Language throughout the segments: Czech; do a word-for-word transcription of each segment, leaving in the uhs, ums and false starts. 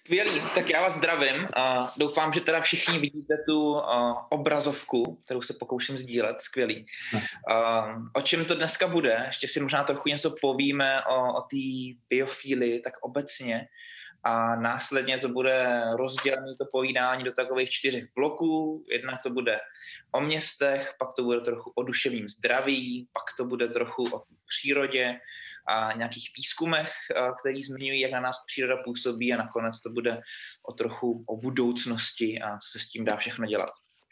Skvělý, tak já vás zdravím a doufám, že teda všichni vidíte tu uh, obrazovku, kterou se pokouším sdílet, skvělý. Uh, o čem to dneska bude? Ještě si možná trochu něco povíme o, o té biofílii, tak obecně. A následně to bude rozdělené to povídání do takových čtyřech bloků. Jednak to bude o městech, pak to bude trochu o duševním zdraví, pak to bude trochu o přírodě a nějakých výzkumech, který zmiňují, jak na nás příroda působí, a nakonec to bude o trochu o budoucnosti a co se s tím dá všechno dělat.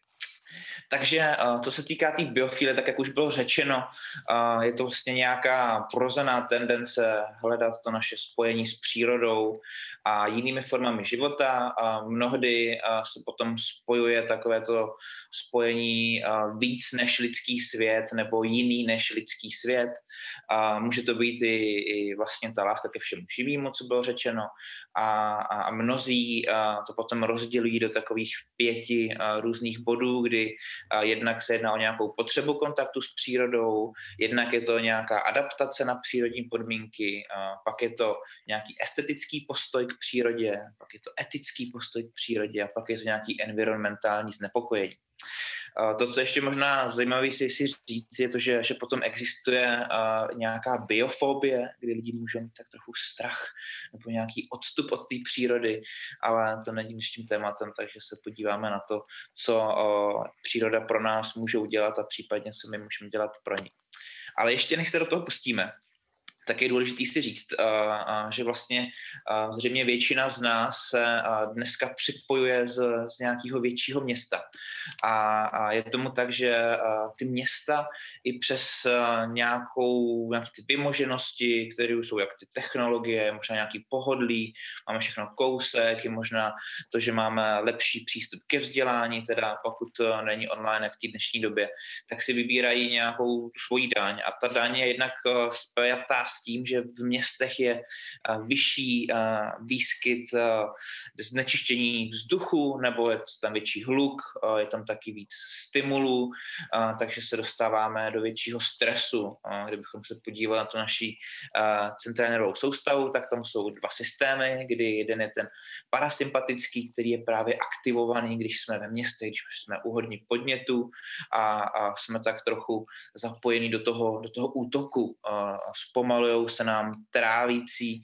Takže co se týká té tý biofílie, tak jak už bylo řečeno, je to vlastně nějaká vrozená tendence hledat to naše spojení s přírodou a jinými formami života. A mnohdy se potom spojuje takové to spojení víc než lidský svět nebo jiný než lidský svět. A může to být i, i vlastně ta láska ke všemu živému, co bylo řečeno. A, a mnozí to potom rozdělují do takových pěti různých bodů, kdy jednak se jedná o nějakou potřebu kontaktu s přírodou, jednak je to nějaká adaptace na přírodní podmínky, pak je to nějaký estetický postoj k přírodě, pak je to etický postoj k přírodě a pak je to nějaký environmentální znepokojení. To, co ještě možná zajímavé si, si říct, je to, že, že potom existuje uh, nějaká biofobie, kdy lidi můžou mít tak trochu strach nebo nějaký odstup od té přírody, ale to není dnešním tématem, takže se podíváme na to, co uh, příroda pro nás může udělat a případně, co my můžeme dělat pro ní. Ale ještě než se do toho pustíme, tak je důležité si říct, že vlastně zřejmě většina z nás se dneska připojuje z, z nějakého většího města. A je tomu tak, že ty města i přes nějakou, nějaké ty vymoženosti, které jsou jak ty technologie, možná nějaký pohodlí, máme všechno kousek, je možná to, že máme lepší přístup ke vzdělání, teda pokud není online v té dnešní době, tak si vybírají nějakou svoji daň. A ta daň je jednak spjatá s tím, že v městech je vyšší výskyt znečištění vzduchu, nebo je tam větší hluk, je tam taky víc stimulů, takže se dostáváme do většího stresu. Kdybychom se podívali na tu naší centrální nervovou soustavu, tak tam jsou dva systémy, kdy jeden je ten parasympatický, který je právě aktivovaný, když jsme ve městech, když jsme u hodně podnětů a, a jsme tak trochu zapojení do toho, do toho útoku. Zpomalujou se nám trávící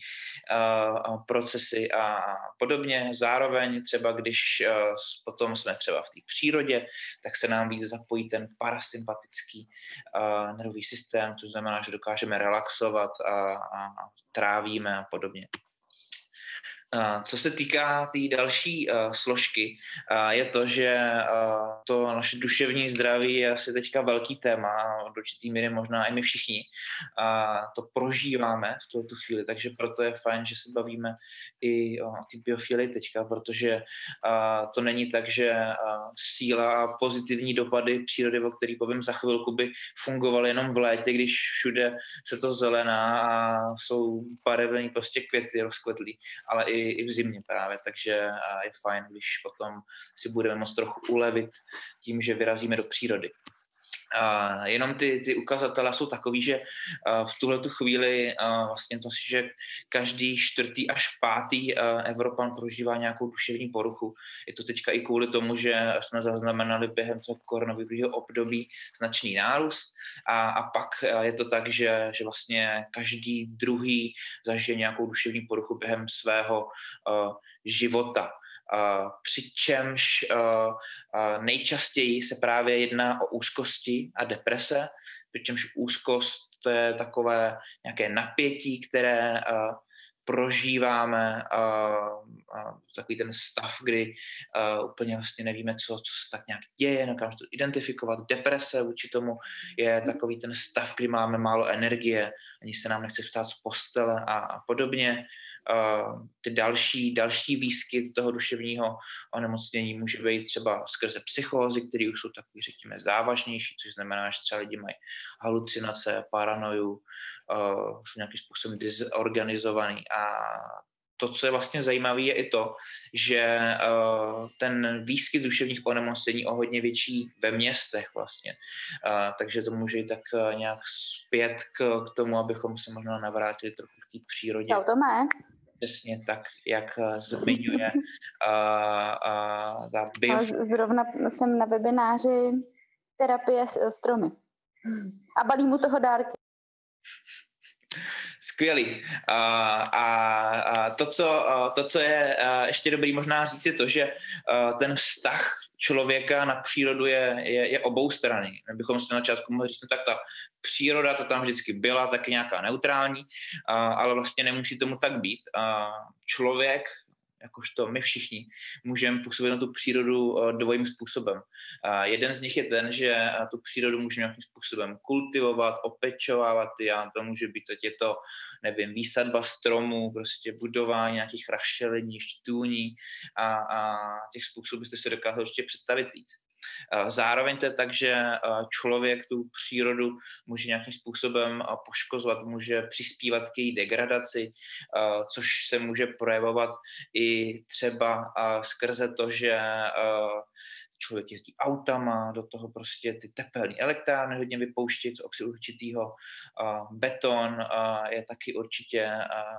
uh, procesy a podobně. Zároveň třeba, když uh, potom jsme třeba v té přírodě, tak se nám víc zapojí ten parasympatický uh, nervový systém, což znamená, že dokážeme relaxovat a, a trávíme a podobně. Co se týká té tý další uh, složky, uh, je to, že uh, to naše duševní zdraví je asi teďka velký téma, do určitý míry možná i my všichni uh, to prožíváme v tuto chvíli, takže proto je fajn, že se bavíme i o té biofílii teďka, protože uh, to není tak, že uh, síla a pozitivní dopady přírody, o který povím za chvilku, by fungovaly jenom v létě, když všude se to zelená a jsou barevný prostě květy rozkvetlý, ale i i v zimě právě, takže je fajn, když potom si budeme moct trochu ulevit tím, že vyrazíme do přírody. Uh, jenom ty, ty ukazatele jsou takový, že uh, v tuhletu chvíli uh, vlastně to si, že každý čtvrtý až pátý uh, Evropan prožívá nějakou duševní poruchu. Je to teďka i kvůli tomu, že jsme zaznamenali během toho koronavirového období značný nárůst a, a pak uh, je to tak, že, že vlastně každý druhý zažije nějakou duševní poruchu během svého uh, života. Uh, přičemž uh, uh, nejčastěji se právě jedná o úzkosti a deprese, přičemž úzkost to je takové nějaké napětí, které uh, prožíváme, uh, uh, takový ten stav, kdy uh, úplně vlastně nevíme, co, co se tak nějak děje, nekážeme to identifikovat. Deprese vůči tomu je takový ten stav, kdy máme málo energie, ani se nám nechce vstát z postele a, a podobně. Uh, ty další, další výskyt toho duševního onemocnění může být třeba skrze psychózy, které už jsou takový, řekněme, závažnější, což znamená, že třeba lidi mají halucinace, paranoju, uh, jsou nějakým způsobem dezorganizovaný. A to, co je vlastně zajímavé, je i to, že uh, ten výskyt duševních onemocnění o hodně větší ve městech vlastně. Uh, takže to může jít tak uh, nějak zpět k, k tomu, abychom se možná navrátili trochu k té přírodě. Čau, Tome. přesně tak, jak zmiňuje uh, uh, ta bio... Zrovna jsem na webináři terapie s stromy a balí mu toho dárky. Skvělý. A, a, a to, co, to, co je ještě dobrý možná říct, je to, že ten vztah člověka na přírodu je, je, je oboustranný. My bychom si na začátku mohli říct, no tak ta příroda to tam vždycky byla, taky nějaká neutrální, ale vlastně nemusí tomu tak být. Člověk, jakožto my všichni, můžeme působit na tu přírodu dvojím způsobem. Jeden z nich je ten, že tu přírodu můžeme nějakým způsobem kultivovat, opečovávat, a to může být, ať je to, nevím, výsadba stromů, prostě budování nějakých rašelení, štůní a, a těch způsobů jste si dokázali ještě představit víc. Zároveň to je tak, že člověk tu přírodu může nějakým způsobem poškozovat, může přispívat k její degradaci, což se může projevovat i třeba skrze to, že člověk jezdí autama, do toho prostě ty tepelné elektrárny hodně vypouští, co oxidu určitýho. Beton je taky určitě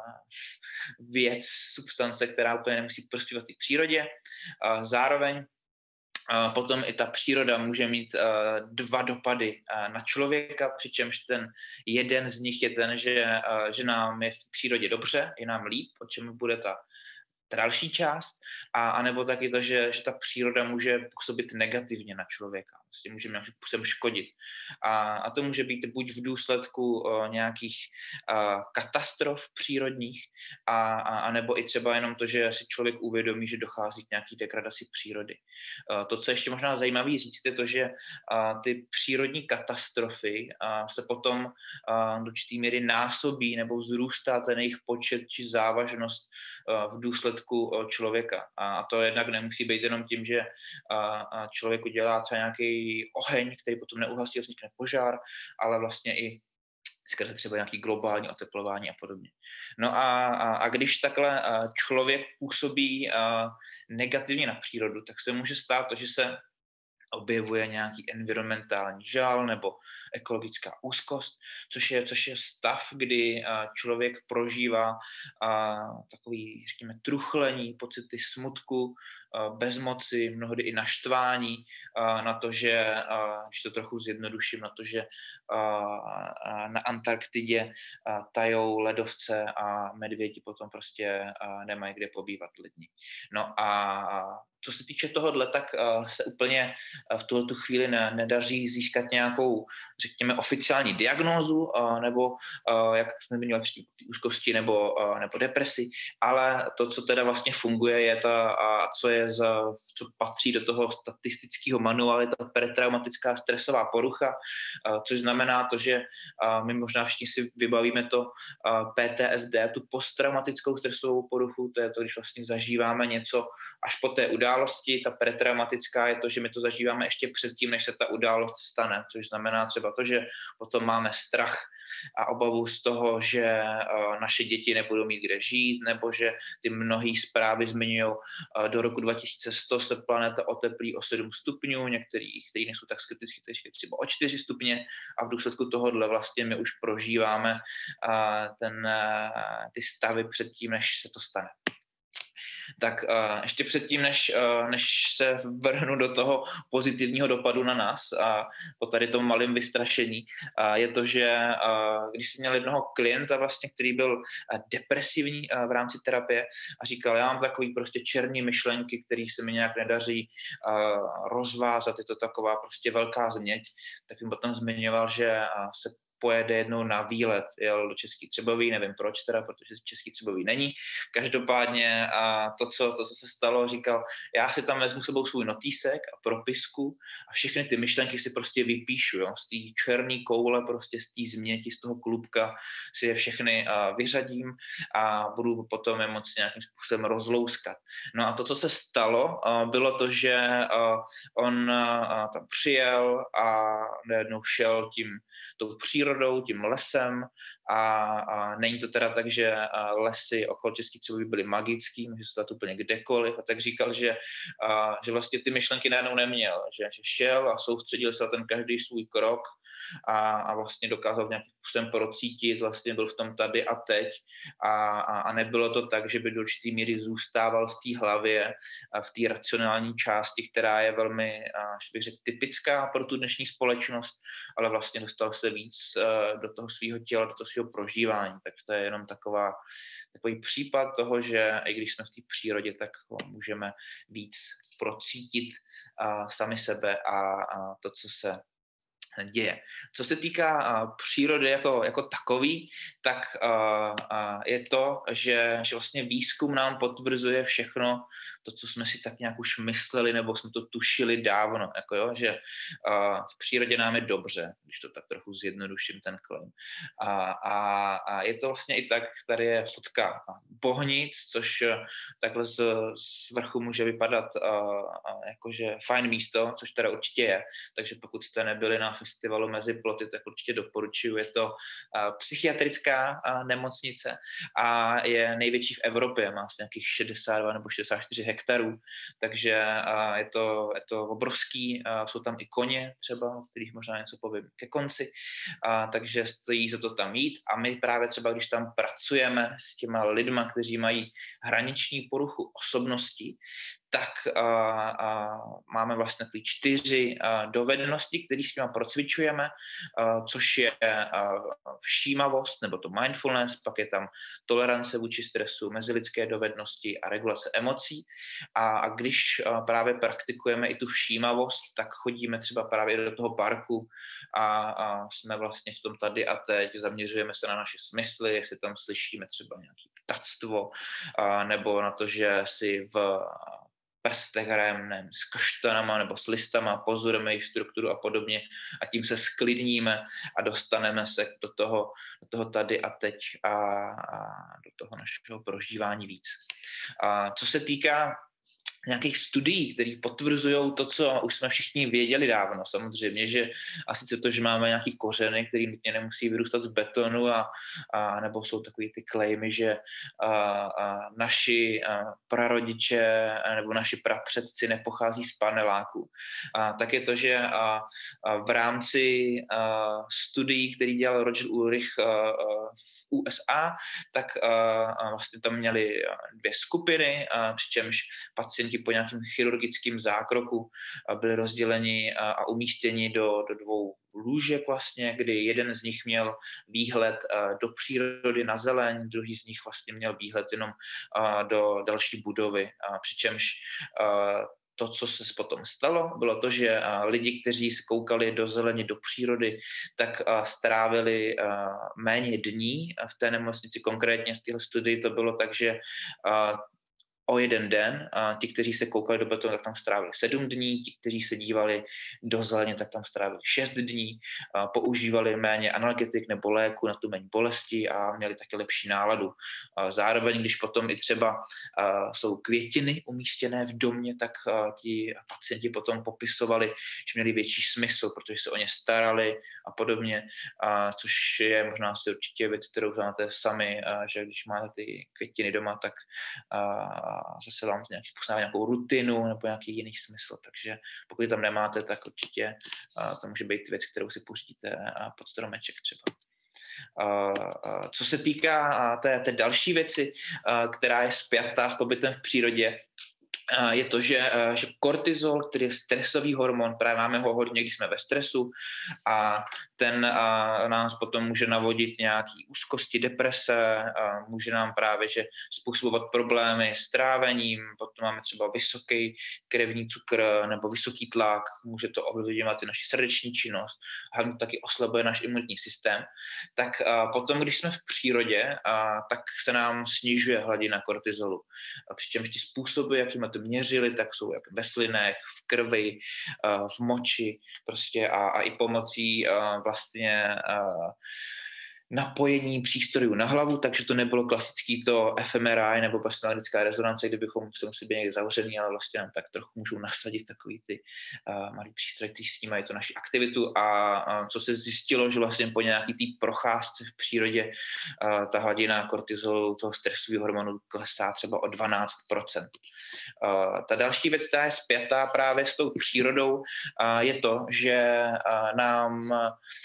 věc, substance, která úplně nemusí prospívat i přírodě. Zároveň potom i ta příroda může mít uh, dva dopady uh, na člověka, přičemž ten jeden z nich je ten, že, uh, že nám je v přírodě dobře, je nám líp, o čem bude ta, ta další část, a, a nebo taky to, že, že ta příroda může působit negativně na člověka, vlastně může nějakým způsobem škodit. A, a to může být buď v důsledku uh, nějakých uh, katastrof přírodních, a, a, a nebo i třeba jenom to, že si člověk uvědomí, že dochází k nějaký degradaci přírody. Uh, to, co ještě možná zajímavý říct, je to, že uh, ty přírodní katastrofy uh, se potom uh, do určitý míry násobí nebo vzrůstá ten jejich počet či závažnost uh, v důsledku uh, člověka. A to jednak nemusí být jenom tím, že uh, člověk udělá třeba nějaký oheň, který potom neuhasí a vznikne požár, ale vlastně i skrze třeba nějaký globální oteplování a podobně. No a, a, a když takhle člověk působí negativně na přírodu, tak se může stát to, že se objevuje nějaký environmentální žal nebo ekologická úzkost, což je, což je stav, kdy člověk prožívá takový, řekněme, truchlení, pocity smutku, bezmoci, mnohdy i naštvání na to, že, když to trochu zjednoduším, na to, že na Antarktidě tajou ledovce a medvědi potom prostě nemají kde pobývat lidní. No a co se týče tohohle, tak se úplně v tuhletu chvíli nedaří získat nějakou, řekněme, oficiální diagnózu, nebo jak jsme zmiňovali předtím, úzkosti nebo, nebo depresi, ale to, co teda vlastně funguje, je ta, a co je za, co patří do toho statistického manuálu, je ta pretraumatická stresová porucha, což znamená to, že my možná všichni si vybavíme to P T S D, tu posttraumatickou stresovou poruchu, to je to, když vlastně zažíváme něco až po té události. Ta pretraumatická je to, že my to zažíváme ještě předtím, než se ta událost stane, což znamená třeba to, že potom máme strach a obavu z toho, že naše děti nebudou mít kde žít, nebo že ty mnohé zprávy zmiňují, do roku dva tisíce sto se planeta oteplí o sedm stupňů, některý, který nejsou tak skeptický, kteří třeba o čtyři stupně, a v důsledku tohohle vlastně my už prožíváme ten, ty stavy předtím, než se to stane. Tak uh, ještě předtím, než, uh, než se vrhnu do toho pozitivního dopadu na nás a po tady tom malém vystrašení, uh, je to, že uh, když jsem měl jednoho klienta, vlastně, který byl uh, depresivní uh, v rámci terapie a říkal, já mám takový prostě černý myšlenky, který se mi nějak nedaří uh, rozvázat, je to taková prostě velká změť, tak jsem potom zmiňoval, že uh, se pojede jednou na výlet, jel do Český Třebový, nevím proč teda, protože Český Třebový není. Každopádně a to, co, to, co se stalo, říkal, já si tam vezmu sebou svůj notýsek a propisku a všechny ty myšlenky si prostě vypíšu, jo? Z té černé koule, prostě z té změti, z toho klubka si je všechny a, vyřadím a budu potom je moc nějakým způsobem rozlouskat. No a to, co se stalo, a, bylo to, že a, on a, tam přijel a najednou šel tím tou přírodou, tím lesem a, a není to teda tak, že lesy okolo Českých Třebový byly magický, může se stát úplně kdekoliv, a tak říkal, že, a, že vlastně ty myšlenky najednou neměl, že, že šel a soustředil se na ten každý svůj krok a, a vlastně dokázal nějakým způsobem procítit, vlastně byl v tom tady a teď a, a, a nebylo to tak, že by do určitý míry zůstával v té hlavě, a v té racionální části, která je velmi, až bych řekl, typická pro tu dnešní společnost, ale vlastně dostal se víc do toho svého těla, do toho svého prožívání. Tak to je jenom taková, takový případ toho, že i když jsme v té přírodě, tak můžeme víc procítit a, sami sebe a, a to, co se děje. Co se týká uh, přírody jako, jako takový, tak uh, uh, je to, že, že vlastně výzkum nám potvrzuje všechno to, co jsme si tak nějak už mysleli, nebo jsme to tušili dávno, jako jo, že uh, v přírodě nám je dobře, když to tak trochu zjednoduším ten claim. A, a, a je to vlastně i tak, tady je fotka bohnic, což takhle z, z vrchu může vypadat uh, jakože fajn místo, což teda určitě je, takže pokud jste nebyli na festivalu Mezi ploty, tak určitě doporučuji. Je to uh, psychiatrická uh, nemocnice a je největší v Evropě, má asi nějakých šedesát dva nebo šedesát čtyři hektarů, takže uh, je, to, je to obrovský, uh, jsou tam i koně třeba, o kterých možná něco povím ke konci, uh, takže stojí za to tam jít a my právě třeba, když tam pracujeme s těma lidma, kteří mají hraniční poruchu osobnosti, tak uh, uh, máme vlastně takový čtyři uh, dovednosti, které s nimi procvičujeme, uh, což je uh, všímavost, nebo to mindfulness, pak je tam tolerance vůči stresu, mezilidské dovednosti a regulace emocí. A, a když uh, právě praktikujeme i tu všímavost, tak chodíme třeba právě do toho parku a, a jsme vlastně v tom tady a teď, zaměřujeme se na naše smysly, jestli tam slyšíme třeba nějaké ptactvo, uh, nebo na to, že si v prstech hrajeme s kaštanama nebo s listama, pozorujeme jejich strukturu a podobně a tím se sklidníme a dostaneme se do toho, do toho tady a teď a, a do toho našeho prožívání víc. A co se týká nějakých studií, které potvrzují to, co už jsme všichni věděli dávno. Samozřejmě, že asi to, že máme nějaký kořeny, které nutně nemusí vyrůstat z betonu a, a nebo jsou takový ty claimy, že a, a naši a prarodiče a, nebo naši prapředci nepochází z paneláku. A, tak je to, že a, a v rámci a, studií, který dělal Roger Ulrich a, a v U S A, tak a, a vlastně tam měli dvě skupiny, a, přičemž pacienti po nějakým chirurgickým zákroku byli rozděleni a umístěni do, do dvou lůžek vlastně, kdy jeden z nich měl výhled do přírody na zeleň, druhý z nich vlastně měl výhled jenom do další budovy. Přičemž to, co se potom stalo, bylo to, že lidi, kteří se koukali do zeleně, do přírody, tak strávili méně dní v té nemocnici. Konkrétně v téhle studii to bylo tak, že o jeden den. A ti, kteří se koukali do betonu, tak tam strávili sedm dní, ti, kteří se dívali do zeleně, tak tam strávili šest dní, a používali méně analgetik nebo léku na tu méně bolesti a měli taky lepší náladu. A zároveň, když potom i třeba a, jsou květiny umístěné v domě, tak a, ti pacienti potom popisovali, že měli větší smysl, protože se o ně starali a podobně, a, což je možná asi určitě věc, kterou znáte sami, a, že když máte ty květiny doma, tak a, a zase vám to nějaký způsobem nějakou rutinu nebo nějaký jiný smysl, takže pokud tam nemáte, tak určitě a, to může být věc, kterou si pořídíte pod stromeček třeba. A, a, co se týká a, té, té další věci, a, která je spjatá s pobytem v přírodě, je to, že, že kortizol, který je stresový hormon, právě máme ho hodně, když jsme ve stresu a ten a nás potom může navodit nějaký úzkosti, deprese, a může nám právě že způsobovat problémy s trávením, potom máme třeba vysoký krevní cukr nebo vysoký tlak, může to ovlivňovat i naši srdeční činnost, hlavně taky oslabuje náš imunitní systém. Tak a potom, když jsme v přírodě, a, tak se nám snižuje hladina kortizolu. A přičemž ty způsoby, jakými to měřili, tak jsou jak ve slinech, v krvi, v moči prostě a, a i pomocí vlastně napojení přístrojů na hlavu, takže to nebylo klasický to F M R I nebo magnetická rezonance, kdybychom se museli být někde zavřený, ale vlastně nám tak trochu můžou nasadit takový ty uh, malý přístroje, který snímají tu naši aktivitu a uh, co se zjistilo, že vlastně po nějaký té procházce v přírodě uh, ta hladina kortizolu, toho stresového hormonu klesá třeba o dvanáct procent. Uh, ta další věc, která je spjatá právě s tou přírodou, uh, je to, že uh, nám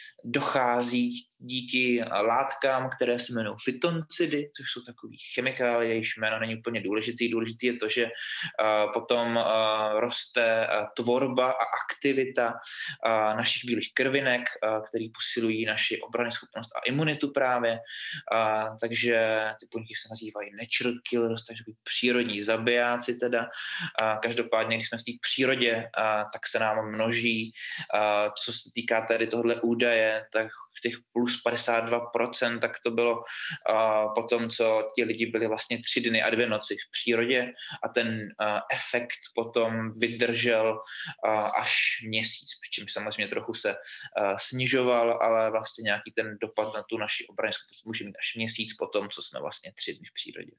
dochází díky látkám, které se jmenují fytoncidy, což jsou takový chemikálie, jejichž jméno není úplně důležitý. Důležitý je to, že uh, potom uh, roste uh, tvorba a aktivita uh, našich bílých krvinek, uh, který posilují naši obranyschopnost a imunitu právě. Uh, takže ty buňky se nazývají natural killers, takže přírodní zabijáci teda. Uh, každopádně, když jsme v té přírodě, uh, tak se nám množí. Uh, co se týká tady tohle údaje, tak těch plus padesát dva procent, tak to bylo uh, po tom, co ti lidi byli vlastně tři dny a dvě noci v přírodě a ten uh, efekt potom vydržel uh, až měsíc, přičemž samozřejmě trochu se uh, snižoval, ale vlastně nějaký ten dopad na tu naši obranyschopnost může mít až měsíc po tom, co jsme vlastně tři dny v přírodě.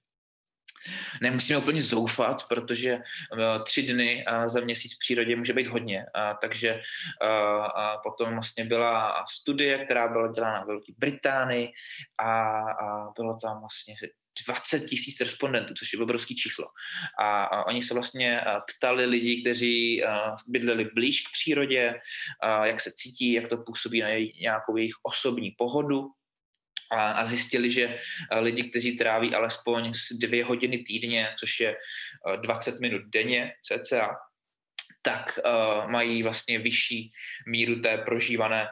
Nemusíme úplně zoufat, protože uh, tři dny uh, za měsíc v přírodě může být hodně. Uh, takže uh, uh, potom vlastně byla studie, která byla dělána v Velké Británii a, a bylo tam vlastně dvacet tisíc respondentů, což je obrovský číslo. A, a oni se vlastně uh, ptali lidí, kteří uh, bydleli blíž k přírodě, uh, jak se cítí, jak to působí na jej, nějakou jejich osobní pohodu. A zjistili, že lidi, kteří tráví alespoň dvě hodiny týdně, což je dvacet minut denně cca, tak uh, mají vlastně vyšší míru té prožívané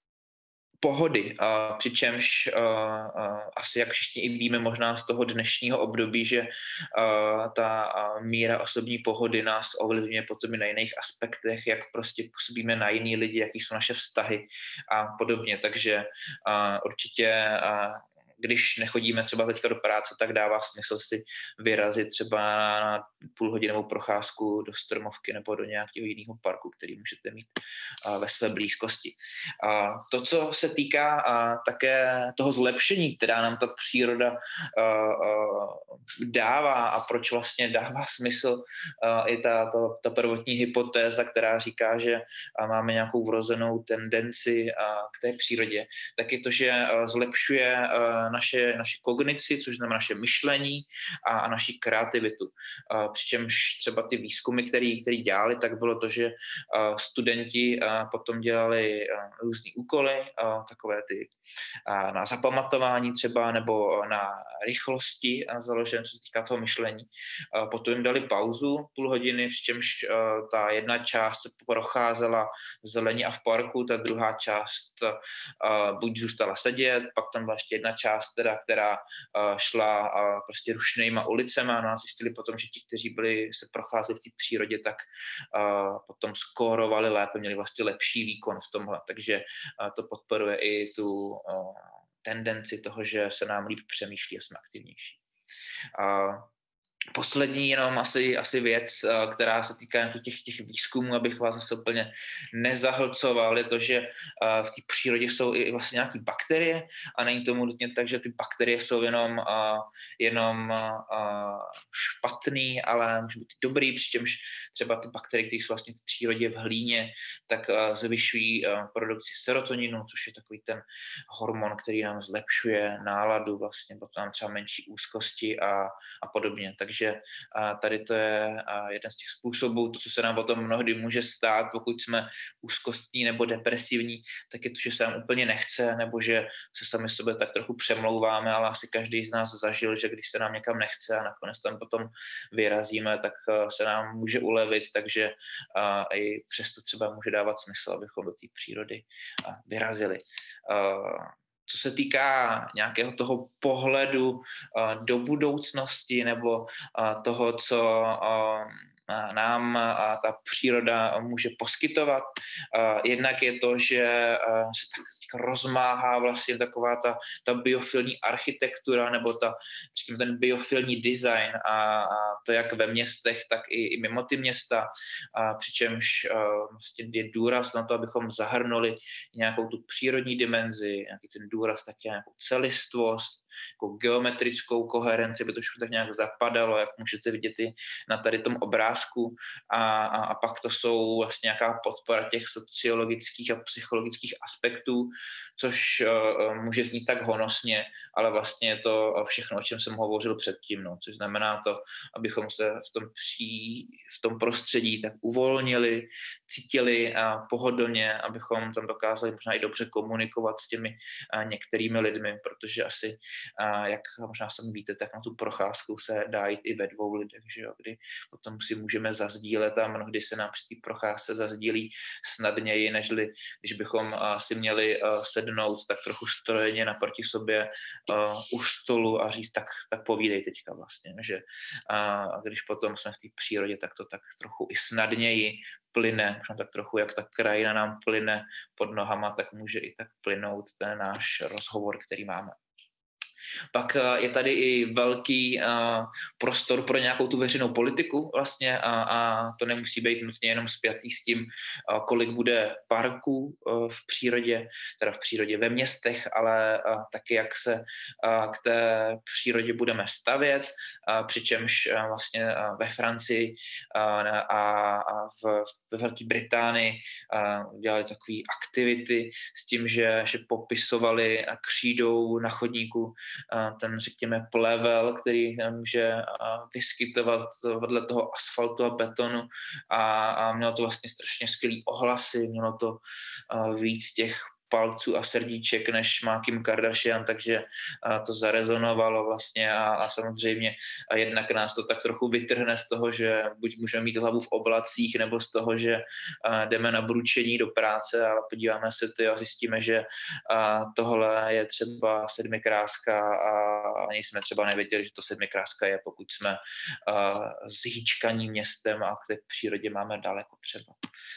pohody, uh, přičemž uh, uh, asi jak všichni i víme možná z toho dnešního období, že uh, ta uh, míra osobní pohody nás ovlivňuje potom i na jiných aspektech, jak prostě působíme na jiný lidi, jaký jsou naše vztahy a podobně, takže uh, určitě uh, když nechodíme třeba teďka do práce, tak dává smysl si vyrazit třeba na půlhodinovou procházku do stromovky nebo do nějakého jiného parku, který můžete mít uh, ve své blízkosti. Uh, to, co se týká uh, také toho zlepšení, která nám ta příroda uh, uh, dává a proč vlastně dává smysl uh, i ta, ta, ta prvotní hypotéza, která říká, že uh, máme nějakou vrozenou tendenci uh, k té přírodě, tak je to, že uh, zlepšuje uh, naše, naše kognici, což znamená naše myšlení a, a naši kreativitu. Uh, přičemž třeba ty výzkumy, který, který dělali, tak bylo to, že uh, studenti uh, potom dělali uh, různý úkoly, uh, takové ty uh, na zapamatování třeba, nebo na rychlosti uh, založené, co se týká toho myšlení. Uh, potom jim dali pauzu půl hodiny, přičemž uh, ta jedna část procházela v zelení a v parku, ta druhá část uh, buď zůstala sedět, pak tam byla ještě jedna část, teda, která uh, šla uh, prostě rušnejma ulicema. No a zjistili potom, že ti, kteří byli se procházeli v té přírodě, tak uh, potom skórovali lépe, měli vlastně lepší výkon v tomhle. Takže uh, to podporuje i tu uh, tendenci toho, že se nám líp přemýšlí a jsme aktivnější. Uh, Poslední jenom asi, asi věc, která se týká těch, těch výzkumů, abych vás zase úplně nezahlcoval, je to, že v té přírodě jsou i vlastně nějaké bakterie a není tomu nutně tak, že ty bakterie jsou jenom, jenom špatný, ale může být dobrý, přičemž třeba ty bakterie, které jsou vlastně v přírodě v hlíně, tak zvyšují produkci serotoninu, což je takový ten hormon, který nám zlepšuje náladu, vlastně potom třeba menší úzkosti a, a podobně. Takže Takže tady to je jeden z těch způsobů, to, co se nám potom mnohdy může stát, pokud jsme úzkostní nebo depresivní, tak je to, že se nám úplně nechce, nebo že se sami sobě tak trochu přemlouváme, ale asi každý z nás zažil, že když se nám někam nechce a nakonec tam potom vyrazíme, tak se nám může ulevit, takže i přesto třeba může dávat smysl, abychom do té přírody vyrazili. Co se týká nějakého toho pohledu uh, do budoucnosti nebo uh, toho, co uh, nám uh, ta příroda může poskytovat, uh, jednak je to, že uh, se tak rozmáhá vlastně taková ta, ta biofilní architektura nebo ta, říkám, ten biofilní design a, a to jak ve městech, tak i, i mimo ty města, a přičemž uh, vlastně je důraz na to, abychom zahrnuli nějakou tu přírodní dimenzi, nějaký ten důraz taky nějakou celistvost, jako geometrickou koherenci, by to všechno tak nějak zapadalo, jak můžete vidět i na tady tom obrázku a, a, a pak to jsou vlastně nějaká podpora těch sociologických a psychologických aspektů, což uh, může znít tak honosně, ale vlastně je to všechno, o čem jsem hovořil předtím, no, což znamená to, abychom se v tom, pří, v tom prostředí tak uvolnili, cítili a pohodlně, abychom tam dokázali možná i dobře komunikovat s těmi a, některými lidmi, protože asi, a, jak možná sami víte, tak na tu procházku se dá jít i ve dvou lidech, že jo, kdy potom si můžeme zazdílet a mnohdy se nám při té procházce zazdílí snadněji, nežli když bychom a, si měli a, sednout tak trochu strojeně naproti sobě a, u stolu a říct, tak, tak povídej teďka vlastně, že a, a když potom jsme v té přírodě, tak to tak trochu i snadněji plyne, možná tak trochu, jak ta krajina nám plyne pod nohama, tak může i tak plynout ten náš rozhovor, který máme. Pak je tady i velký uh, prostor pro nějakou tu veřejnou politiku vlastně a, a to nemusí být nutně jenom spjatý s tím, uh, kolik bude parků uh, v přírodě, teda v přírodě ve městech, ale uh, taky jak se uh, k té přírodě budeme stavět, uh, přičemž uh, vlastně uh, ve Francii uh, a, a v, ve Velké Británii uh, dělali takové aktivity s tím, že, že popisovali křídou na chodníku ten, řekněme, plevel, který může vyskytovat vedle toho asfaltu a betonu a, a mělo to vlastně strašně skvělý ohlasy, mělo to víc těch palců a srdíček, než má Kim Kardashian, takže to zarezonovalo vlastně a, a samozřejmě a jednak nás to tak trochu vytrhne z toho, že buď můžeme mít hlavu v oblacích, nebo z toho, že jdeme na bručení do práce, ale podíváme se ty a zjistíme, že tohle je třeba sedmikráska a ani jsme třeba nevěděli, že to sedmikráska je, pokud jsme zhýčkaní městem a k té přírodě máme daleko třeba.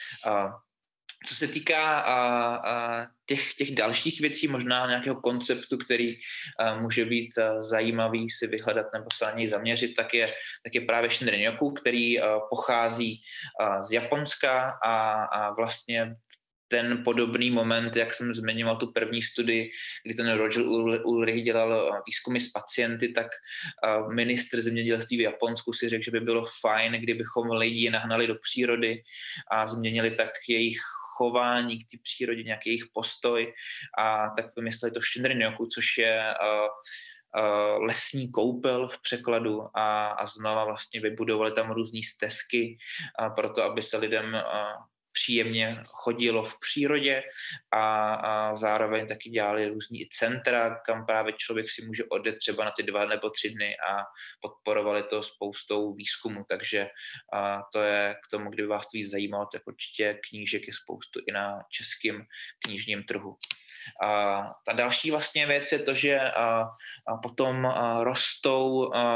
Co se týká a, a těch, těch dalších věcí, možná nějakého konceptu, který a, může být a, zajímavý si vyhledat nebo se na něj zaměřit, tak je, tak je právě Shinrin-yoku, který a, pochází a, z Japonska a, a vlastně ten podobný moment, jak jsem zmiňoval tu první studii, kdy ten Roger Ulrich dělal výzkumy s pacienty, tak ministr zemědělství v Japonsku si řekl, že by bylo fajn, kdybychom lidi nahnali do přírody a změnili tak jejich chování k té přírodě, nějaký jejich postoj a tak vymysleli to Shinrin-yoku, což je uh, uh, lesní koupel v překladu a, a znova vlastně vybudovali tam různý stezky uh, proto, aby se lidem uh, příjemně chodilo v přírodě a, a zároveň taky dělali různý centra, kam právě člověk si může odjet třeba na ty dva nebo tři dny a podporovali to spoustou výzkumu, takže a to je k tomu, kdyby vás to víc zajímalo, tak určitě knížek je spoustu i na českém knižním trhu. A ta další vlastně věc je to, že a, a potom a rostou a,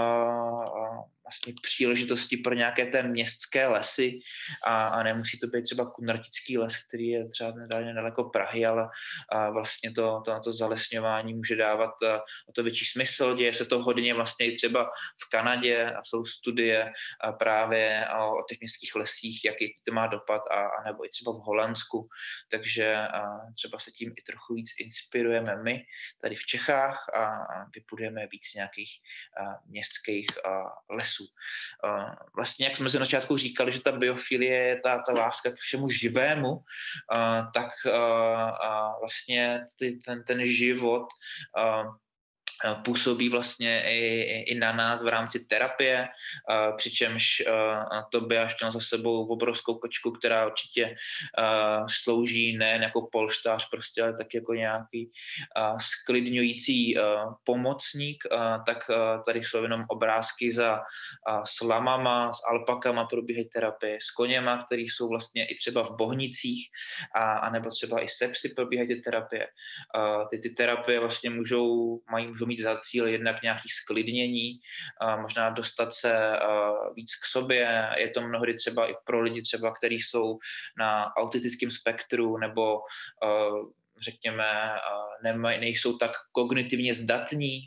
a vlastně příležitosti pro nějaké té městské lesy a, a nemusí to být třeba kunratický les, který je třeba nedaleko Prahy, ale a vlastně to, to, to zalesňování může dávat a, o to větší smysl. Děje se to hodně vlastně i třeba v Kanadě a jsou studie a právě o, o těch městských lesích, jaký to má dopad a, a nebo i třeba v Holandsku, takže a třeba se tím i trochu víc inspirujeme my tady v Čechách a, a vybudujeme víc nějakých a, městských a, lesů. Uh, vlastně, jak jsme se na začátku říkali, že ta biofilie je ta, ta láska k všemu živému, uh, tak uh, uh, vlastně ty, ten, ten život uh, působí vlastně i, i na nás v rámci terapie, uh, přičemž uh, to by až měl za sebou obrovskou kočku, která určitě uh, slouží nejen jako polštář, prostě, ale tak jako nějaký uh, sklidňující uh, pomocník, uh, tak uh, tady jsou jenom obrázky za uh, s lamama, s alpakama probíhají terapie, s koněma, který jsou vlastně i třeba v Bohnicích, a, a nebo třeba i se psy probíhají ty terapie. Uh, ty, ty terapie vlastně můžou, mají, můžou mít za cíl jednak nějaký sklidnění, možná dostat se víc k sobě. Je to mnohdy třeba i pro lidi třeba, kteří jsou na autistickém spektru nebo řekněme, nemaj, nejsou tak kognitivně zdatní,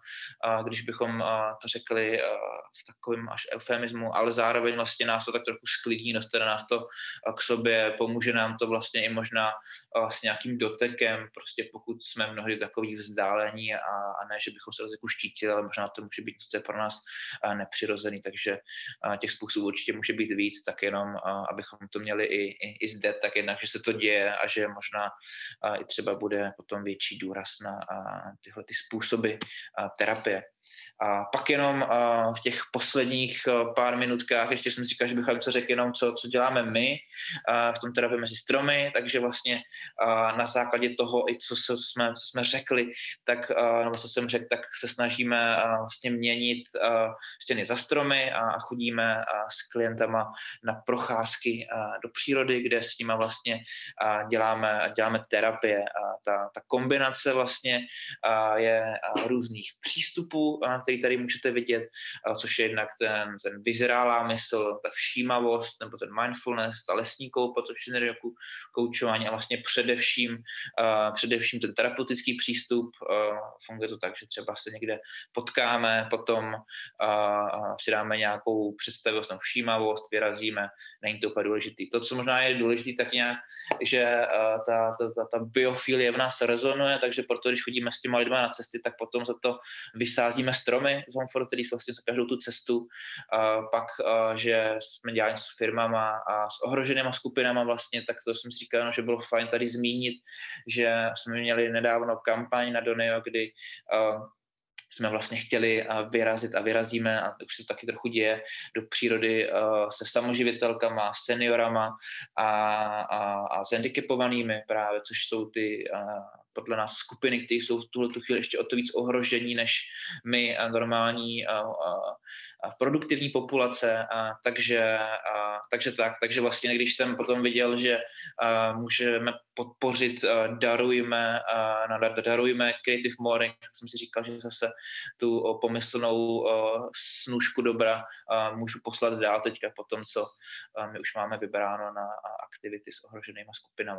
když bychom to řekli v takovém až eufemismu, ale zároveň vlastně nás to tak trochu sklidní, dostane nás to k sobě, pomůže nám to vlastně i možná s nějakým dotekem, prostě pokud jsme mnohdy takový vzdálení a, a ne, že bychom se jako štítili, ale možná to může být to je pro nás nepřirozený, takže těch způsobů určitě může být víc, tak jenom abychom to měli i, i, i zde, tak jednak, že se to děje a že možná i třeba bude potom větší důraz na tyhle ty způsoby terapie. A pak jenom uh, v těch posledních uh, pár minutkách, ještě jsem si říkal, že bych něco řekl jenom, co, co děláme my uh, v tom terapii mezi stromy, takže vlastně uh, na základě toho, i co, co, jsme, co jsme řekli, tak, uh, nebo co jsem řekl, tak se snažíme uh, vlastně měnit uh, stěny za stromy a chodíme uh, s klientama na procházky uh, do přírody, kde s nima vlastně uh, děláme, děláme terapie. Uh, ta, ta kombinace vlastně uh, je uh, různých přístupů, který tady můžete vidět, což je jednak ten, ten vyzrálá mysl, ta všímavost, nebo ten mindfulness, ta lesní koupa, to je jako koučování a vlastně především, uh, především ten terapeutický přístup. Uh, funguje to tak, že třeba se někde potkáme, potom uh, si dáme nějakou představivost, všímavost, vyrazíme, není to úplně důležitý. To, co možná je důležitý, tak nějak, že uh, ta, ta, ta, ta biofilie v nás rezonuje, takže proto, když chodíme s těma lidma na cesty, tak potom za to vysázíme stromy z Home for Trees vlastně za každou tu cestu. Uh, pak, uh, že jsme dělali s firmama a s ohroženýma skupinama vlastně, tak to jsem si říkal, no, že bylo fajn tady zmínit, že jsme měli nedávno kampaň na Doneo, kdy uh, jsme vlastně chtěli vyrazit a vyrazíme, a už se to taky trochu děje, do přírody uh, se samoživitelkama, seniorama a, a, a s handicapovanými právě, což jsou ty uh, podle nás skupiny, které jsou v tuhle chvíli ještě o to víc ohrožení než my a normální a, a, a produktivní populace. A takže, a, takže tak, takže vlastně když jsem potom viděl, že a, můžeme podpořit, a, darujme, a, darujme CreativeMornings, tak jsem si říkal, že zase tu o, pomyslnou o, snůžku dobra a, můžu poslat dál teďka po tom, co a, my už máme vybráno na a, aktivity s ohroženýma skupinama.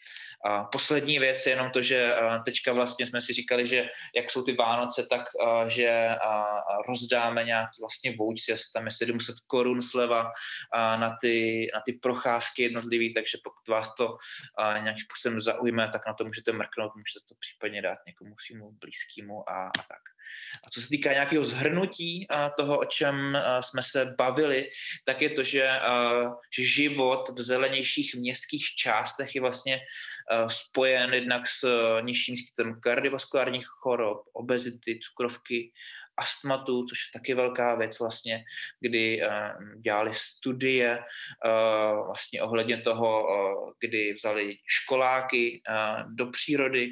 A poslední věc je jenom to, že teďka vlastně jsme si říkali, že jak jsou ty Vánoce, tak že rozdáme nějak vlastně voucher, tam je sedm set korun sleva na ty, na ty procházky jednotlivý, takže pokud vás to nějakým způsobem zaujme, tak na to můžete mrknout, můžete to případně dát někomu svýmu blízkému a, a tak. A co se týká nějakého zhrnutí toho, o čem jsme se bavili, tak je to, že, že život v zelenějších městských částech je vlastně spojen jednak s nižším výskytem kardiovaskulárních chorob, obezity, cukrovky, astmatu, což je taky velká věc vlastně, kdy uh, dělali studie uh, vlastně ohledně toho, uh, kdy vzali školáky uh, do přírody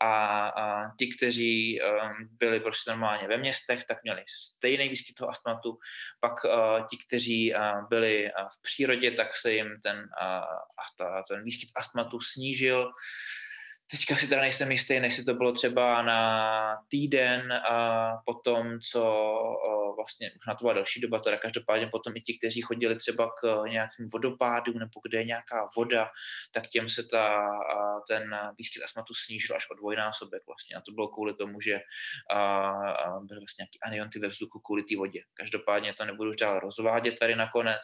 a uh, ti, kteří um, byli prostě normálně ve městech, tak měli stejný výskyt toho astmatu, pak uh, ti, kteří uh, byli uh, v přírodě, tak se jim ten, uh, ta, ten výskyt astmatu snížil. Teďka si teda nejsem jistý, než si to bylo třeba na týden a potom, co o, vlastně už na to byla další doba, teda každopádně potom i ti, kteří chodili třeba k nějakým vodopádům nebo kde je nějaká voda, tak těm se ta, a, ten výskyt astmatu snížil až o dvojnásobek vlastně a to bylo kvůli tomu, že a, a byly vlastně nějaký anionty ve vzduchu kvůli té vodě. Každopádně to nebudu už dál rozvádět tady nakonec.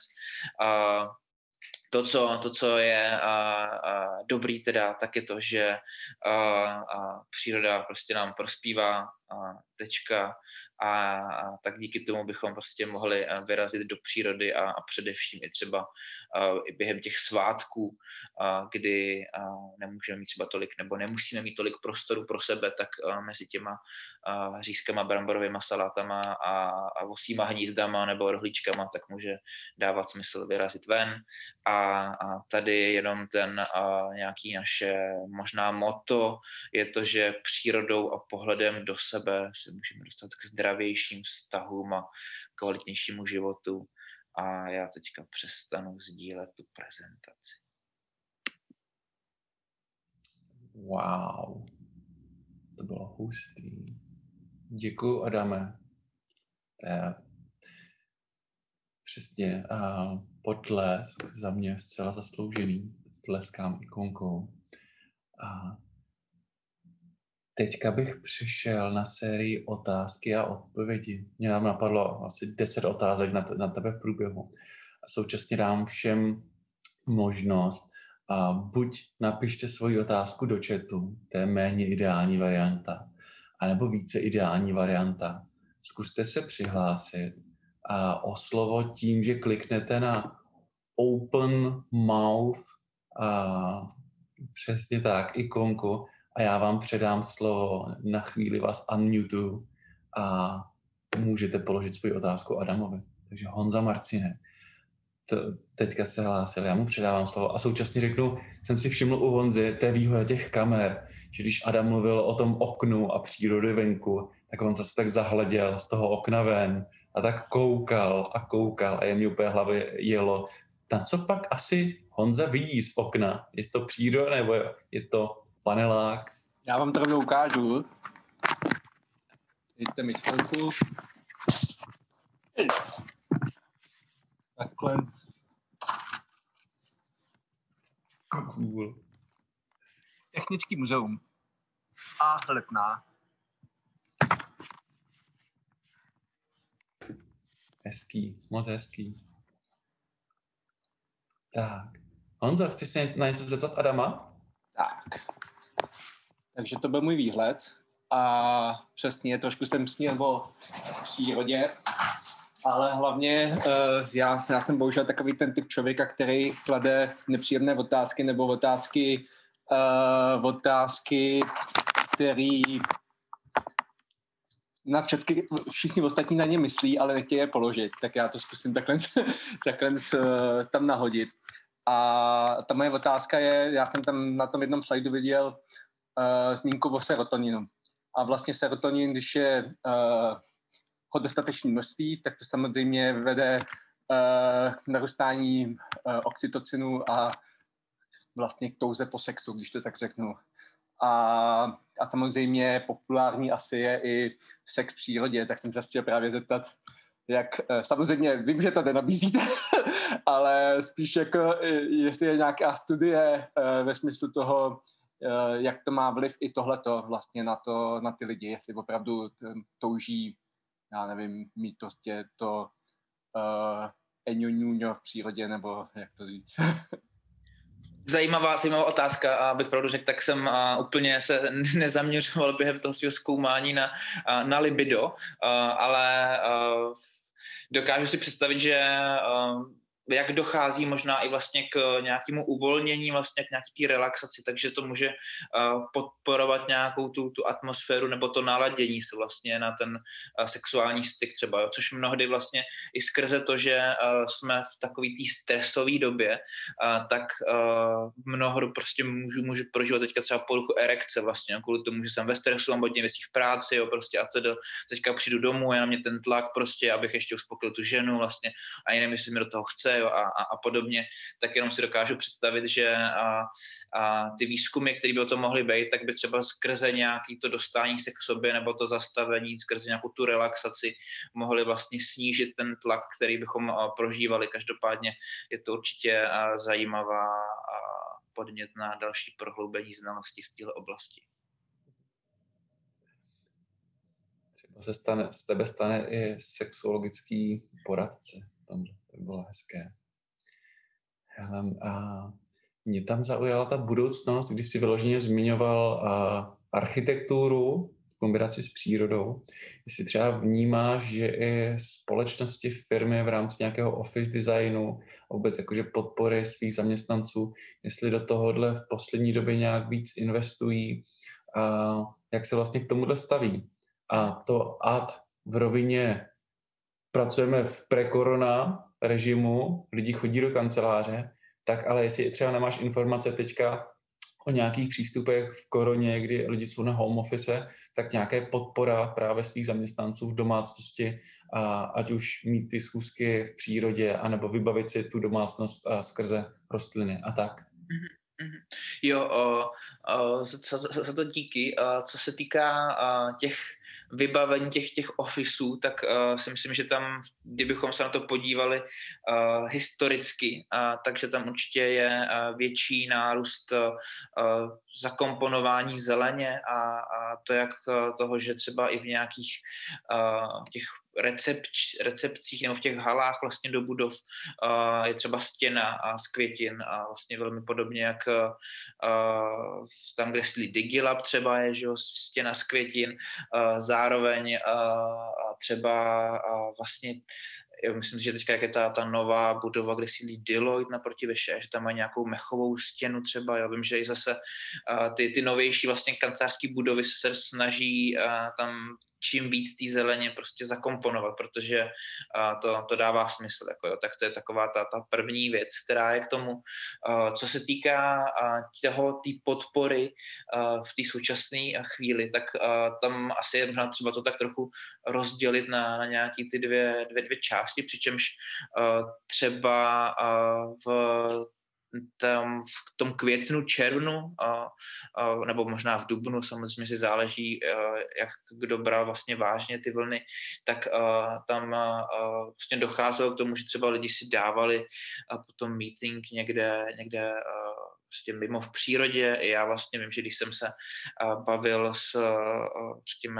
A, To co, to, co je a, a, dobrý teda, tak je to, že a, a příroda prostě nám prospívá a, tečka a, a tak díky tomu bychom prostě mohli vyrazit do přírody a, a především i třeba a, i během těch svátků, a, kdy a, nemůžeme mít třeba tolik nebo nemusíme mít tolik prostoru pro sebe, tak a, mezi těma a, řízkama, bramborovými salátama a, a vosíma hnízdama nebo rohlíčkama, tak může dávat smysl vyrazit ven. A A tady jenom ten a, nějaký naše možná motto je to, že přírodou a pohledem do sebe se můžeme dostat k zdravějším vztahům a kvalitnějšímu životu. A já teďka přestanu sdílet tu prezentaci. Wow, to bylo hustý. Děkuju, Adame. To je přesně uh, potlesk za mě zcela zasloužený. Tleskám ikonkou. A Teďka bych přišel na sérii otázky a odpovědi. Mě nám napadlo asi deset otázek na, t- na tebe v průběhu. A současně dám všem možnost, a buď napište svoji otázku do chatu, to je méně ideální varianta, anebo více ideální varianta. Zkuste se přihlásit a o slovo tím, že kliknete na open mouth a přesně tak, ikonku, a já vám předám slovo, na chvíli vás unmutu a můžete položit svoji otázku Adamovi. Takže Honza Marcinek to teďka se hlásil, já mu předávám slovo a současně řeknu, jsem si všiml u Honzy, to je výhoda těch kamer, že když Adam mluvil o tom oknu a přírody venku, tak on se tak zahleděl z toho okna ven a tak koukal a koukal a je mi úplně hlavě jelo. Na co pak asi Honza vidí z okna? Je to příroda nebo je to panelák? Já vám to rovnou ukážu. Dejte mi chvilku. Takhle. Cool. Technický muzeum. A Letná. Hezký, moc hezký. Tak. Honzo, chceš se na něco zeptat Adama? Tak. Takže to byl můj výhled. A přesně, trošku jsem snil o přírodě. Ale hlavně uh, já, já jsem bohužel takový ten typ člověka, který klade nepříjemné otázky nebo otázky, uh, otázky, který na všechny, všichni ostatní na ně myslí, ale nechtějí je položit. Tak já to zkusím takhle, takhle uh, tam nahodit. A ta moje otázka je, já jsem tam na tom jednom slajdu viděl uh, zmínku o serotoninu. A vlastně serotonin, když je uh, ho dostatečné množství, tak to samozřejmě vede uh, k narůstání uh, oxytocinu a vlastně k touze po sexu, když to tak řeknu. A, a samozřejmě populární asi je i sex v přírodě, tak jsem se chtěl právě zeptat, jak, uh, samozřejmě vím, že to nenabízíte, ale spíš jako, jestli je nějaká studie uh, ve smyslu toho, uh, jak to má vliv i tohleto vlastně na, to, na ty lidi, jestli opravdu touží, já nevím, mít prostě to uh, eňuňuňo v přírodě, nebo jak to říct. Zajímavá, zajímavá otázka, a abych pravdu řekl, tak jsem uh, úplně se nezaměřoval během toho svého zkoumání na, uh, na libido, uh, ale uh, dokážu si představit, že uh, jak dochází možná i vlastně k nějakému uvolnění, vlastně k nějaké relaxaci, takže to může uh, podporovat nějakou tu, tu atmosféru nebo to naladění se vlastně na ten uh, sexuální styk třeba, jo? Což mnohdy vlastně i skrze to, že uh, jsme v takové té stresové době, uh, tak uh, mnoho prostě můžu, můžu prožívat teďka třeba poruchu erekce vlastně, jo? Kvůli tomu, že jsem ve stresu, mám hodně věcí v práci, jo? Prostě a teda teďka přijdu domů, je na mě ten tlak prostě, abych ještě uspokojil tu ženu vlastně a nevím, jestli mi do toho chce, jo, a, a, a podobně, tak jenom si dokážu představit, že a, a ty výzkumy, které by o tom mohly být, tak by třeba skrze nějaký to dostání se k sobě nebo to zastavení, skrze nějakou tu relaxaci mohly vlastně snížit ten tlak, který bychom a, prožívali. Každopádně je to určitě a, zajímavá a podnět na další prohloubení znalostí v této oblasti. Třeba se stane, z tebe stane i sexuologický poradce. Tam to bylo hezké. Hele, a mě tam zaujala ta budoucnost, když jsi vyloženě zmiňoval a, architekturu v kombinaci s přírodou. Jestli třeba vnímáš, že i společnosti, firmy v rámci nějakého office designu a vůbec jakože podpory svých zaměstnanců, jestli do tohohle v poslední době nějak víc investují, a jak se vlastně k tomuhle staví. A to ad v rovině pracujeme v pre-korona režimu, lidi chodí do kanceláře, tak ale jestli třeba nemáš informace teďka o nějakých přístupech v koroně, kdy lidi jsou na home office, tak nějaké podpora právě svých zaměstnanců v domácnosti, a ať už mít ty schůzky v přírodě, anebo vybavit si tu domácnost a skrze rostliny a tak. Mm-hmm. Jo, o, o, za, za, za to díky. O, co se týká o, těch vybavení těch, těch officeů, tak uh, si myslím, že tam, kdybychom se na to podívali uh, historicky, uh, takže tam určitě je uh, větší nárůst uh, zakomponování zeleně a, a to jak uh, toho, že třeba i v nějakých uh, těch recepč, recepcích nebo v těch halách vlastně do budov uh, je třeba stěna a z květin a vlastně velmi podobně jak uh, tam, kde sídlí Digilab třeba je, že jo, stěna z květin, uh, zároveň uh, třeba uh, vlastně jo, myslím si, že teďka jak je ta, ta nová budova, kde sídlí Deloitte naproti Veše, že tam má nějakou mechovou stěnu třeba, jo, vím, že i zase uh, ty, ty novější vlastně kancelářské budovy se snaží uh, tam čím víc té zeleně prostě zakomponovat, protože uh, to, to dává smysl, jako jo, tak to je taková ta, ta první věc, která je k tomu. Uh, co se týká uh, toho, té podpory uh, v té současné chvíli, tak uh, tam asi je možná třeba to tak trochu rozdělit na, na nějaký ty dvě, dvě, dvě části, přičemž uh, třeba uh, v tam v tom květnu, červnu, a, a, nebo možná v dubnu, samozřejmě si záleží, a, jak kdo bral vlastně vážně ty vlny, tak a, tam a, vlastně docházelo k tomu, že třeba lidi si dávali a potom meeting někde, někde a, prostě mimo v přírodě. I já vlastně vím, že když jsem se a, bavil s, a, s tím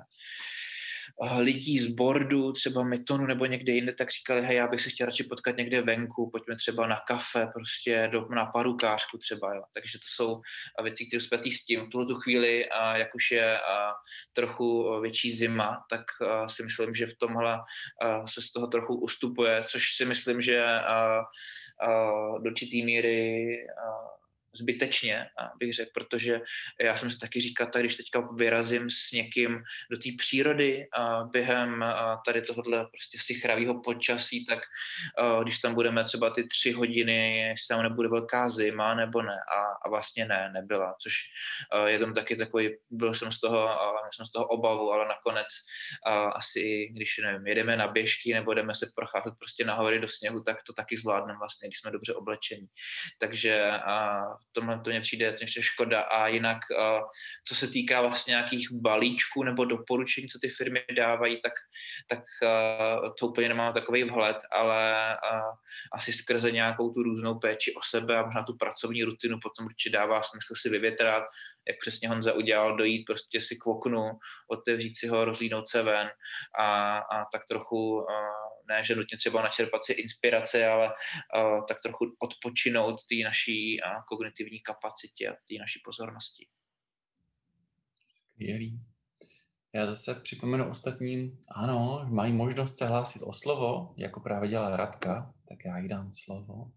lidí z boardu, třeba Metonu nebo někde jinde, tak říkali, hej, já bych se chtěl radši potkat někde venku, pojďme třeba na kafe, prostě do, na parukářku třeba, jo. Takže to jsou věci, které spjatý s tím. V tuhle tu chvíli, a jak už je a trochu větší zima, tak a, si myslím, že v tomhle a, se z toho trochu ustupuje, což si myslím, že a, a, do určitý míry a, zbytečně, bych řekl, protože já jsem si taky říkal, tak když teďka vyrazím s někým do té přírody a během a tady tohohle prostě sichravého počasí, tak a když tam budeme třeba ty tři hodiny, jestli tam nebude velká zima nebo ne, a, a vlastně ne, nebyla, což je tam taky takový, byl jsem z toho, a jsem z toho obavu, ale nakonec a asi, když nevím, jedeme na běžky nebo jdeme se procházet prostě na hory do sněhu, tak to taky zvládneme vlastně, když jsme dobře oblečení. Takže a tomhle to mně přijde, to přijde škoda. A jinak, uh, co se týká vlastně nějakých balíčků nebo doporučení, co ty firmy dávají, tak, tak uh, to úplně nemám takový vhled, ale uh, asi skrze nějakou tu různou péči o sebe a možná tu pracovní rutinu potom určitě dává smysl si vyvětrat, jak přesně Honza udělal, dojít prostě si k oknu, otevřít si ho, rozlínout se ven a, a tak trochu, uh, ne, že nutně třeba načerpat si inspirace, ale uh, tak trochu odpočinout té naší uh, kognitivní kapacitě a té naší pozornosti. Skvělý. Já zase připomenu ostatním, ano, mají možnost se hlásit o slovo, jako právě dělá Radka, tak já jí dám slovo.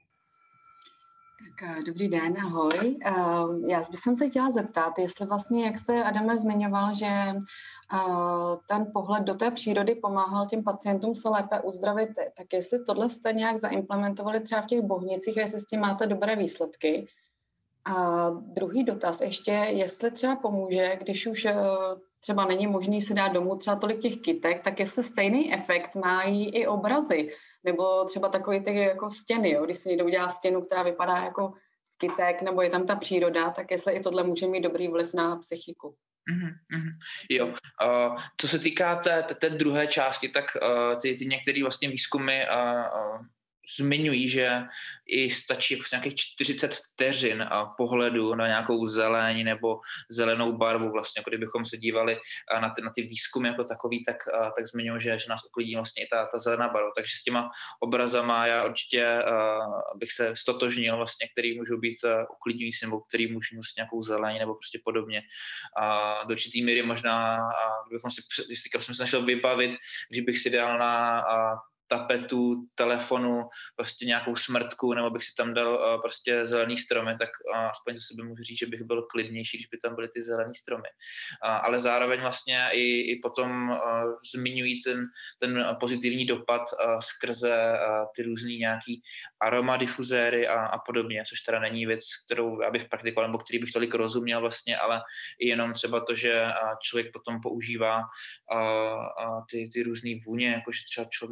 Tak dobrý den, ahoj. Já bych se chtěla zeptat, jestli vlastně, jak jste, Adame, zmiňoval, že ten pohled do té přírody pomáhal těm pacientům se lépe uzdravit, tak jestli tohle jste nějak zaimplementovali třeba v těch Bohnicích a jestli s tím máte dobré výsledky. A druhý dotaz ještě, jestli třeba pomůže, když už třeba není možný si dát domů třeba tolik těch kytek, tak jestli stejný efekt mají i obrazy, nebo třeba takový ty jako stěny, jo? Když si někdo udělá stěnu, která vypadá jako z kytek, nebo je tam ta příroda, tak jestli i tohle může mít dobrý vliv na psychiku. Mm-hmm, mm-hmm. Jo, uh, co se týká té, té, té druhé části, tak uh, ty, ty některé vlastně výzkumy uh, uh, zmiňují, že i stačí jako nějakých čtyřicet vteřin a pohledu na nějakou zeleň nebo zelenou barvu. Vlastně, jako kdybychom se dívali na ty, na ty výzkumy jako takový, tak, tak zmiňují, že, že nás uklidí vlastně i ta, ta zelená barva. Takže s těma obrazama já určitě uh, bych se stotožnil, vlastně, který můžou být uh, uklidňující nebo který můžou mít nějakou zeleň nebo prostě podobně. Uh, do určitý míry možná, uh, kdybychom si, jestli jsem se našel vybavit, když bych si dal na uh, tapetu, telefonu, prostě nějakou smrtku, nebo bych si tam dal uh, prostě zelený stromy, tak uh, aspoň za sebe můžu říct, že bych byl klidnější, když by tam byly ty zelený stromy. Uh, ale zároveň vlastně i, i potom uh, zmiňují ten, ten pozitivní dopad uh, skrze uh, ty různý nějaký aromadifuzéry a, a podobně, což teda není věc, kterou já bych praktikoval, nebo který bych tolik rozuměl vlastně, ale i jenom třeba to, že uh, člověk potom používá uh, uh, ty, ty různý vůně, jakože třeba člověk, že může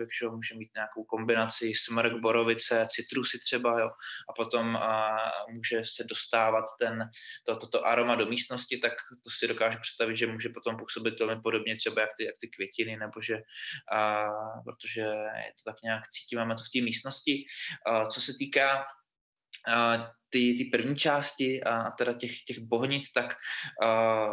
může mít nějakou kombinaci smrk, borovice, citrusy třeba, jo, a potom a, může se dostávat ten, to, to, to aroma do místnosti, tak to si dokážu představit, že může potom působit velmi podobně třeba jak ty, jak ty květiny, nebo že, a, protože je to tak nějak cítíme to v té místnosti. A, co se týká a, ty, ty první části a teda těch, těch bohnic, tak a,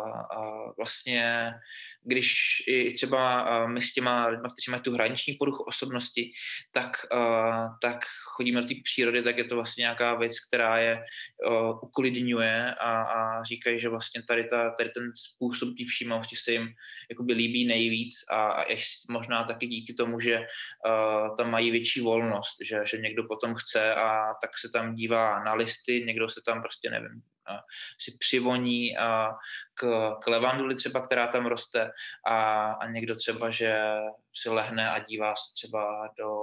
a vlastně, když i třeba my s těma lidmi, kteří mají tu hraniční poruchu osobnosti, tak, a, tak chodíme do té přírody, tak je to vlastně nějaká věc, která je uh, uklidňuje a, a říkají, že vlastně tady, ta, tady ten způsob té všímavosti se jim jakoby líbí nejvíc a, a možná taky díky tomu, že uh, tam mají větší volnost, že, že někdo potom chce a tak se tam dívá na listy, někdo se tam prostě, nevím, a si přivoní a k, k levanduli třeba, která tam roste a, a někdo třeba, že si lehne a dívá se třeba do,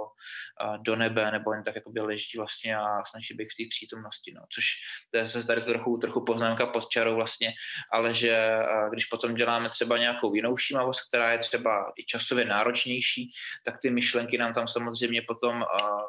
do nebe nebo jen tak jakoby leží vlastně a snaží být v té přítomnosti, no. Což to je zase tady trochu, trochu poznámka pod čarou vlastně, ale že když potom děláme třeba nějakou jinou všímavost, která je třeba i časově náročnější, tak ty myšlenky nám tam samozřejmě potom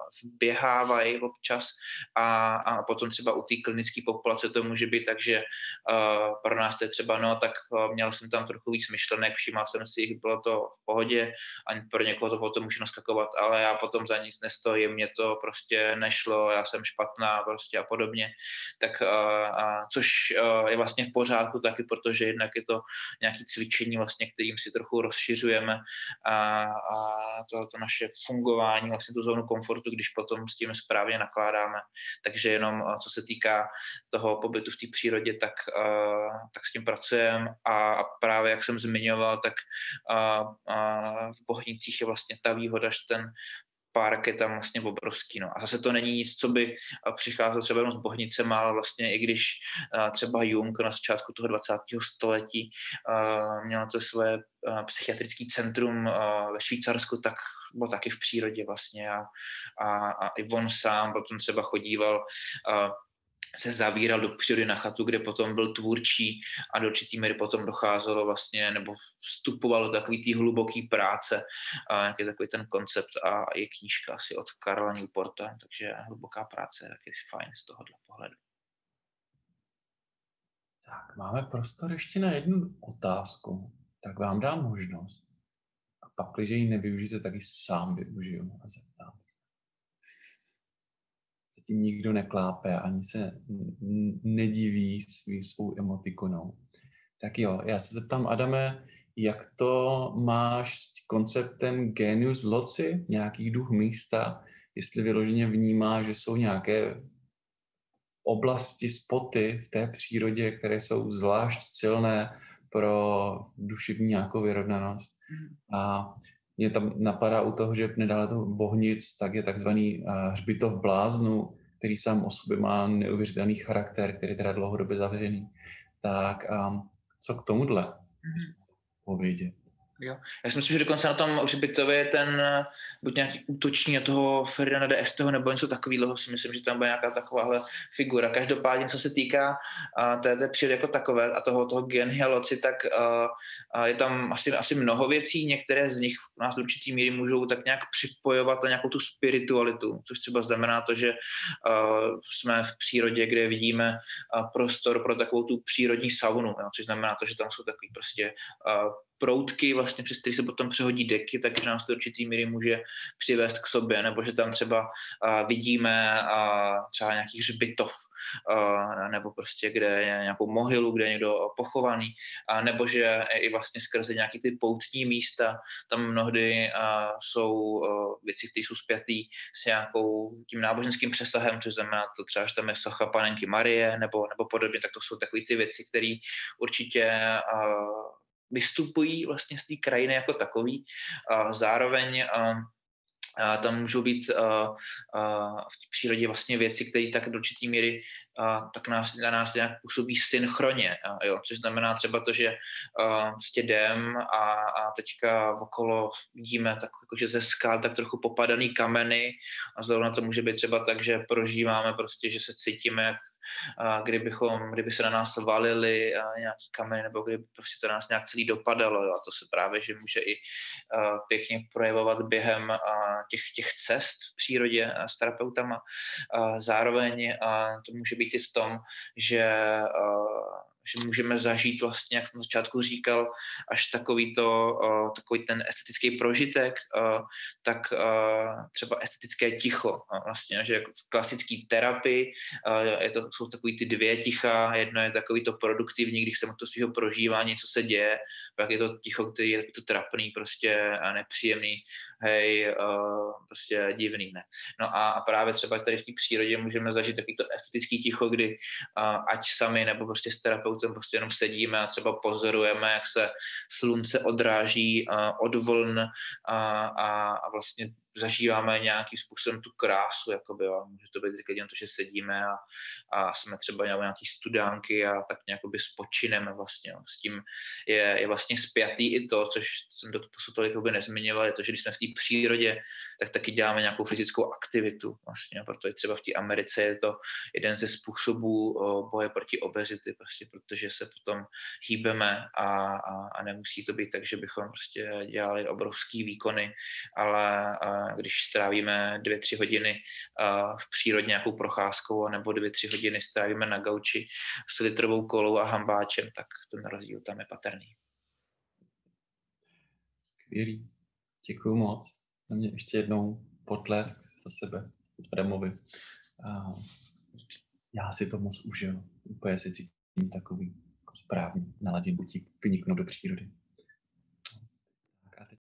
vběhávají občas a, a potom třeba u té klinické populace to může být tak, že uh, pro nás to je třeba, no tak uh, měl jsem tam trochu víc myšlenek, všímal jsem si jich, bylo to v pohodě a pro někoho to potom může naskakovat, ale já potom za nic nestojím, mě to prostě nešlo, já jsem špatná prostě a podobně, tak uh, uh, což uh, je vlastně v pořádku taky, protože jednak je to nějaké cvičení vlastně, kterým si trochu rozšiřujeme a, a to, to naše fungování, vlastně tu zónu komfortu, když potom s tím správně nakládáme, takže jenom uh, co se týká toho pobytu v té přírodě, tak, uh, tak s tím pracujeme a, a právě jak jsem zmiňoval, tak uh, uh, v Bohnicích je vlastně ta výhoda, že ten park je tam vlastně obrovský. No. A zase to není nic, co by přicházelo třeba jenom s Bohnicema, ale vlastně i když uh, třeba Jung na začátku toho dvacátého století uh, měl to svoje uh, psychiatrické centrum uh, ve Švýcarsku, tak byl taky v přírodě vlastně a, a, a i on sám potom třeba chodíval uh, se zavíral do přírody na chatu, kde potom byl tvůrčí a do určitý míry potom docházelo vlastně, nebo vstupovalo do takový té hluboký práce, a nějaký takový ten koncept a je knížka asi od Karla Newporta, takže hluboká práce je taky fajn z tohohle pohledu. Tak, máme prostor ještě na jednu otázku, tak vám dám možnost. A pak, když ji nevyužijete, tak ji sám využiju a zeptám se. Zatím nikdo neklápe, ani se nediví svý, svou emotikonou. Tak jo, já se zeptám, Adame, jak to máš s konceptem genius loci, nějakých duch místa, jestli vyloženě vnímáš, že jsou nějaké oblasti, spoty v té přírodě, které jsou zvlášť silné pro duševní nějakou vyrovnanost. A mě tam napadá u toho, že nedále toho Bohnic, tak je takzvaný hřbitov bláznů, který sám o sobě má neuvěřitelný charakter, který je teda dlouhodobě zavřený. Tak um, co k tomuhle mm-hmm. povědět? Jo. Já si myslím, že dokonce na tom hřbitově je ten buď nějaký útočník na toho Ferdinanda de Esteho nebo něco takového, si myslím, že tam bude nějaká takováhle figura. Každopádně, co se týká uh, té, té přírody jako takové a toho, toho genia loci, tak uh, uh, je tam asi, asi mnoho věcí, některé z nich v nás do určitý míry můžou tak nějak připojovat na nějakou tu spiritualitu, což třeba znamená to, že uh, jsme v přírodě, kde vidíme uh, prostor pro takovou tu přírodní saunu, jo, což znamená to, že tam jsou takový prostě uh, proutky, vlastně, přes který se potom přehodí deky, takže nás to určitý míry může přivést k sobě, nebo že tam třeba uh, vidíme uh, třeba nějaký hřbitov, uh, nebo prostě, kde je nějakou mohylu, kde je někdo pochovaný, uh, nebo že i vlastně skrze nějaký ty poutní místa, tam mnohdy uh, jsou uh, věci, které jsou spjatý s nějakou tím náboženským přesahem, což znamená to třeba, že tam je socha Panenky Marie, nebo, nebo podobně, tak to jsou takové ty věci, které určitě uh, vystupují vlastně z té krajiny jako takový. Zároveň a tam můžou být a, a v té přírodě vlastně věci, které tak do určitý míry a, tak nás, na nás nějak působí synchronně. A, jo, což znamená třeba to, že a, prostě jdem a, a teďka okolo vidíme tak, jakože ze skal tak trochu popadaný kameny a zrovna to může být třeba tak, že prožíváme prostě, že se cítíme jak kdybychom, kdyby se na nás valili nějaký kameny, nebo kdyby prostě to na nás nějak celý dopadalo. Jo. A to se právě, že může i pěkně projevovat během těch, těch cest v přírodě s terapeutama. Zároveň to může být i v tom, že že můžeme zažít vlastně, jak jsem na začátku říkal, až takový, to, uh, takový ten estetický prožitek, uh, tak uh, třeba estetické ticho. Uh, vlastně, že v klasické terapii uh, je to, jsou takový ty dvě ticha, jedno je takový to produktivní, když jsem to svého prožívání, co se děje, pak je to ticho, který je to trapný, prostě a nepříjemný, hej, uh, prostě divný, ne. No a, a právě třeba tady v té přírodě můžeme zažít takový to estetický ticho, kdy uh, ať sami nebo prostě s terapeutem prostě jenom sedíme a třeba pozorujeme, jak se slunce odráží uh, od vln a, a, a vlastně zažíváme nějakým způsobem tu krásu, jakoby, jo. Může to být jen to, že sedíme a, a jsme třeba nějaký studánky a tak nějakoby spočineme vlastně. Jo. S tím je, je vlastně spjatý i to, což jsem do posud tolik nezmiňoval, je to, že když jsme v té přírodě, tak taky děláme nějakou fyzickou aktivitu vlastně, protože třeba v té Americe je to jeden ze způsobů o, boje proti obezity, prostě, protože se potom hýbeme a, a, a nemusí to být tak, že bychom prostě dělali obrovský výkony, ale a, když strávíme dvě, tři hodiny v přírodě nějakou procházkou nebo dvě, tři hodiny strávíme na gauči s litrovou kolou a hambáčem, tak ten rozdíl tam je patrný. Skvělý. Děkuju moc. Za mě ještě jednou potlesk za sebe Adamovi. Já si to moc užil. Úplně si cítím takový jako správný naladěn vyniknout do přírody.